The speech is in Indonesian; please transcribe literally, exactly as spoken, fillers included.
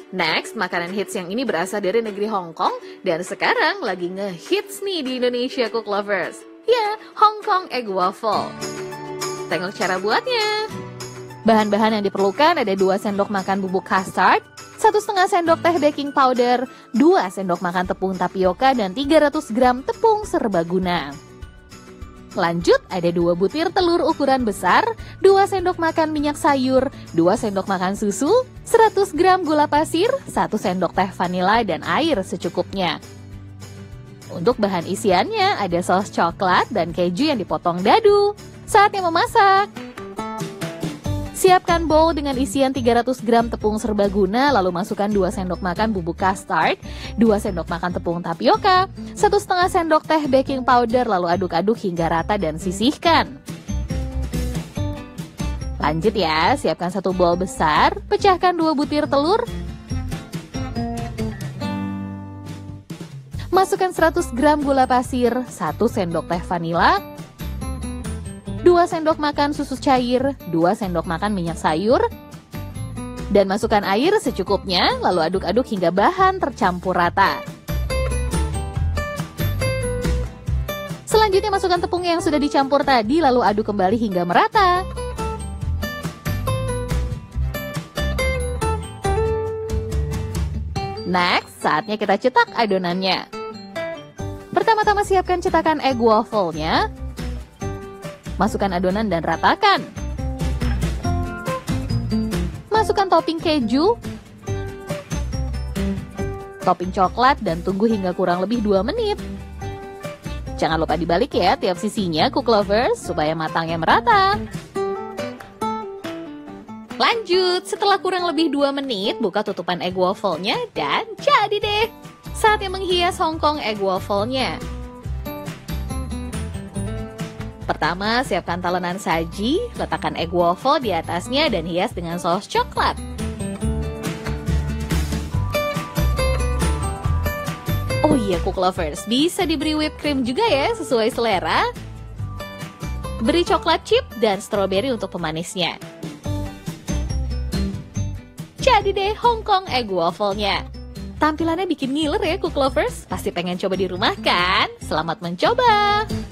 Next, makanan hits yang ini berasal dari negeri Hong Kong dan sekarang lagi nge-hits nih di Indonesia Cook Lovers. Ya, Hong Kong Egg Waffle. Tengok cara buatnya. Bahan-bahan yang diperlukan ada dua sendok makan bubuk custard, satu setengah sendok teh baking powder, dua sendok makan tepung tapioka, dan tiga ratus gram tepung serbaguna. Lanjut, ada dua butir telur ukuran besar, dua sendok makan minyak sayur, dua sendok makan susu, seratus gram gula pasir, satu sendok teh vanila, dan air secukupnya. Untuk bahan isiannya ada saus coklat dan keju yang dipotong dadu. Saatnya memasak. Siapkan bowl dengan isian tiga ratus gram tepung serbaguna, lalu masukkan dua sendok makan bubuk custard, dua sendok makan tepung tapioka, satu setengah sendok teh baking powder, lalu aduk-aduk hingga rata dan sisihkan. Lanjut ya, siapkan satu bowl besar, pecahkan dua butir telur, masukkan seratus gram gula pasir, satu sendok teh vanila, dua sendok makan susu cair, dua sendok makan minyak sayur, dan masukkan air secukupnya, lalu aduk-aduk hingga bahan tercampur rata. Selanjutnya masukkan tepung yang sudah dicampur tadi, lalu aduk kembali hingga merata. Next, saatnya kita cetak adonannya. Pertama-tama siapkan cetakan egg waffle-nya. Masukkan adonan dan ratakan. Masukkan topping keju, topping coklat, dan tunggu hingga kurang lebih dua menit. Jangan lupa dibalik ya tiap sisinya, Cook Lovers, supaya matangnya merata. Lanjut, setelah kurang lebih dua menit, buka tutupan egg waffle-nya dan jadi deh. Saatnya menghias Hong Kong Egg Waffle-nya. Pertama, siapkan talenan saji, letakkan egg waffle di atasnya dan hias dengan saus coklat. Oh iya, Cook Lovers, bisa diberi whipped cream juga ya, sesuai selera. Beri coklat chip dan strawberry untuk pemanisnya. Jadi deh Hong Kong Egg Waffle-nya. Tampilannya bikin ngiler ya, Cook Lovers. Pasti pengen coba di rumah kan? Selamat mencoba!